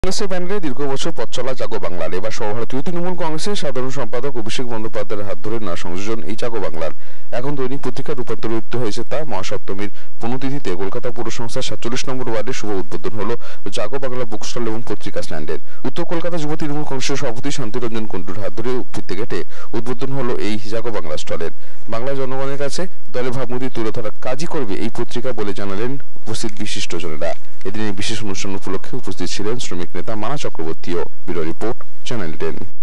কংগ্রেসের ব্যানারে দীর্ঘ বছর পথ চলা জাগো বাংলার এবার সর্বভারতীয় তৃণমূল কংগ্রেসের সাধারণ সম্পাদক অভিষেক বন্দ্যোপাধ্যায়ের হাত ধরে না সংযোজন এই জাগো বাংলার এখন দৈনিক পত্রিকা রূপান্তরিত হয়েছে। তা মহাসপ্তমীর পুণ্যতিথিতে কলকাতা পৌর সংস্থার 47 নম্বর ওয়ার্ডে শুভ উদ্বোধন হলো জাগো বাংলা বুক স্টল এবং পত্রিকা স্ট্যান্ডের। উত্তর কলকাতা যুব তৃণমূল কংগ্রেসের সভাপতি শান্তিরঞ্জন কুণ্ডুর হাত ধরে ফিতে কেটে উদ্বোধন হলো এই জাগো বাংলা স্টলের। বাংলা জনগণের কাছে দলের ভাবমূর্তি তুলে ধরার কাজই করবে এই পত্রিকা বলে জানালেন উপস্থিত বিশিষ্টজনেরা। এদিন এই বিশেষ অনুষ্ঠান উপলক্ষে উপস্থিত ছিলেন শ্রমিক নেতা মানা চক্রবর্তীও। Bureau report, channel 10।